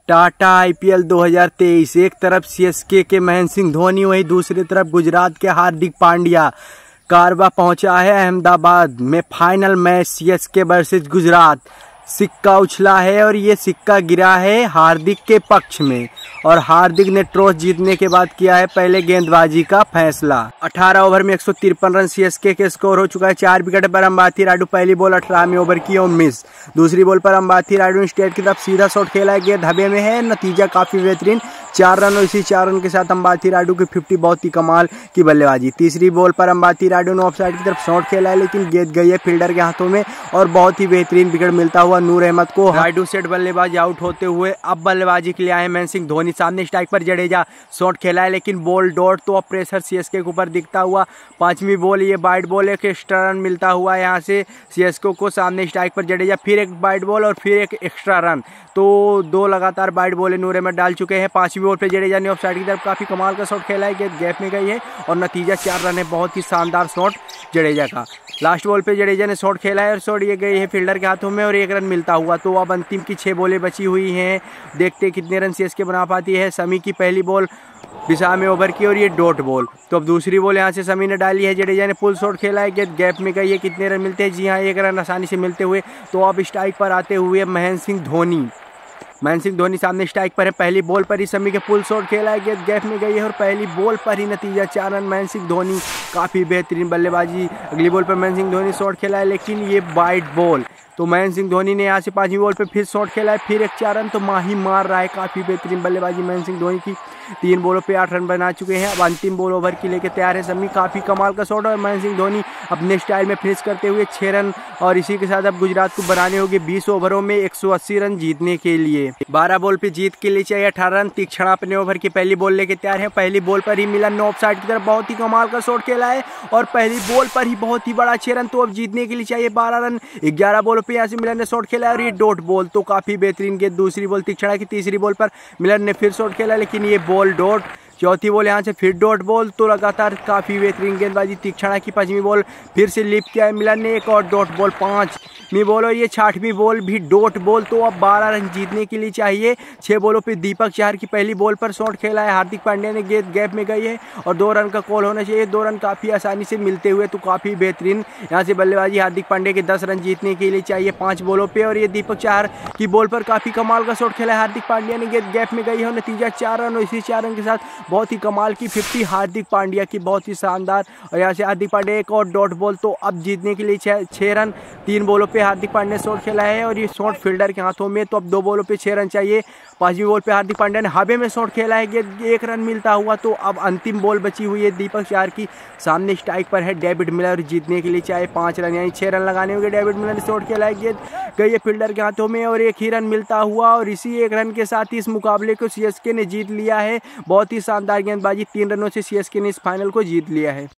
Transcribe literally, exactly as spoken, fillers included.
Tata IPL दो हज़ार तेईस। एक तरफ सीएसके के महेंद्र सिंह धोनी, वहीं दूसरी तरफ गुजरात के हार्दिक पांड्या। कारवा पहुंचा है अहमदाबाद में final match CSK versus Gujarat. सिक्का उछला है और ये सिक्का गिरा है हार्दिक के पक्ष में और हार्दिक ने टॉस जीतने के बाद किया है पहले गेंदबाजी का फैसला। अठारह ओवर में एक सौ तिरपन रन सीएसके के स्कोर हो चुका है। चार विकेट पर अंबाती रायडू पहली बॉल अठारहवीं ओवर की और मिस। दूसरी बॉल पर अंबाती रायडू ने स्ट्रेट की तरफ सीधा शॉट खेला है, गेंद हवे में है। नतीजा काफी बेहतरीन, चार रन और इसी चार रन के साथ अंबाती रायडू की फिफ्टी, बहुत ही कमाल की बल्लेबाजी। तीसरी बॉल पर अंबाती रायडू ने ऑफसाइड की तरफ शॉट खेला है, लेकिन गेंद गई है फील्डर के हाथों में और बहुत ही बेहतरीन विकेट मिलता हुआ नूर अहमद को। रायडू सेट बल्लेबाज आउट होते हुए अब बल्लेबाजी के लिए आए महेंद्र सिंह धोनी। सामने स्ट्राइक पर जडेजा, शॉट खेला है लेकिन बॉल डॉट, तो अब प्रेशर सीएसके के ऊपर दिखता हुआ। पांचवी बॉल ये वाइड बॉल, एक एक्स्ट्रा रन मिलता हुआ यहाँ से सीएसके को। सामने स्ट्राइक पर जडेजा, फिर एक वाइड बॉल और फिर एक एक्स्ट्रा रन, तो दो लगातार वाइड बॉल नूर अहमद डाल चुके हैं। पांचवी बॉल पे जडेजा ने ऑफसाइड की तरफ काफी कमाल का शॉट खेला है, गेंद गैप में गई है और नतीजा चार रन है। बहुत ही शानदार शॉट जडेजा का। लास्ट बॉल पे जडेजा ने शॉट खेला है और शॉट ये गई है फील्डर के हाथों में और एक रन मिलता हुआ। तो अब अंतिम की छह बॉलें बची हुई हैं, देखते कितने रन सीएसके बना पाती है। समी की पहली बॉल विशामे ओवर की और ये डॉट बॉल। तो अब दूसरी बॉल यहाँ से समी ने डाली है, जडेजा ने पुल शॉट खेला है, गेंद गैप में गई है। कितने रन मिलते हैं? जी हाँ, एक रन आसानी से मिलते हुए। तो अब स्ट्राइक पर आते हुए महेंद्र सिंह धोनी। महेंद्र सिंह धोनी सामने स्ट्राइक पर है, पहली बॉल पर ही समी के पुल शॉट खेला है, गेंद गैप में गई है और पहली बॉल पर ही नतीजा चार रन। महेंद्र सिंह धोनी काफी बेहतरीन बल्लेबाजी। अगली बॉल पर महेंद्र सिंह धोनी शॉट खेला है, लेकिन ये वाइड बॉल। तो महेंद्र सिंह धोनी ने यहाँ से पांचवी बॉल पे फिर शॉट खेला है, फिर एक चार रन, तो माही मार रहा है। काफी बेहतरीन बल्लेबाजी महेंद्र सिंह धोनी की। तीन बॉलों पे आठ रन बना चुके हैं। अब अंतिम बॉल ओवर की लेके तैयार है समी। काफी कमाल का शॉट और महेंद्र सिंह धोनी अपने स्टाइल में फिनिश करते हुए छह रन और इसी के साथ अब गुजरात को बनाने होंगे बीस ओवरों में एक सौ अस्सी रन जीतने के लिए। बारह बॉल पे जीत के लिए चाहिए अठारह रन। तीक्षण अपने ओवर की पहली बॉल लेके तैयार है। पहली बॉल पर ही मिलन ने ऑफसाइड की तरफ बहुत ही कमाल का शॉट खेला है और पहली बॉल पर ही बहुत ही बड़ा छह रन। तो अब जीतने के लिए चाहिए बारह रन। ग्यारह बॉलों पे यहाँ से मिलन ने शॉट खेला है और ये डॉट बॉल, तो काफी बेहतरीन गेंद। दूसरी बॉल तीक्षणा की, तीसरी बॉल पर मिलन ने फिर शॉट खेला, लेकिन ये बॉल डॉट। चौथी बॉल यहाँ से फिर डॉट बॉल, तो लगातार काफी बेहतरीन गेंदबाजी तीक्षणा की। पांचवी बॉल फिर से लिप किया है मिलन ने, एक और डॉट बॉल। पांचवी बॉल और ये छठवीं बॉल भी डॉट बॉल। तो अब बारह रन जीतने के लिए चाहिए। छह बॉलों पे दीपक चाहर की पहली बॉल पर शॉट खेला है, हार्दिक पांड्या ने, गेंद गैप में गई है और दो रन का कॉल होना चाहिए। दो रन काफी आसानी से मिलते हुए, तो काफी बेहतरीन यहाँ से बल्लेबाजी हार्दिक पांड्या के। दस रन जीतने के लिए चाहिए पांच बॉलों पे और ये दीपक चाहर की बॉल पर काफी कमाल का शॉट खेला है हार्दिक पांड्या ने, गेंद गैप में गई है और नतीजा चार रन और इसी चार रन के साथ बहुत ही कमाल की फिफ्टी हार्दिक पांड्या की, बहुत ही शानदार। और यहाँ से हार्दिक पांड्या एक और डॉट बॉल। तो अब जीतने के लिए छह रन। तीन बॉलों पे हार्दिक पांड्या ने शॉट खेला है और ये शॉट फील्डर के हाथों में। तो अब दो बॉलों पे छह रन चाहिए। पांचवी बॉल पे हार्दिक पांड्या ने हवे में शॉट खेला है, गेंद एक रन मिलता हुआ। तो अब अंतिम बॉल बची हुई है दीपक चाहर की। सामने स्ट्राइक पर है डेविड मिलर। जीतने के लिए चाहे पांच रन, यानी छह रन लगाने होंगे। डेविड मिलर ने शॉट खेला है, गेंद गई है फील्डर के हाथों में और एक ही रन मिलता हुआ और इसी एक रन के साथ इस मुकाबले को सीएसके ने जीत लिया है। बहुत ही शानदार गेंदबाजी, तीन रनों से सीएसके ने इस फाइनल को जीत लिया है।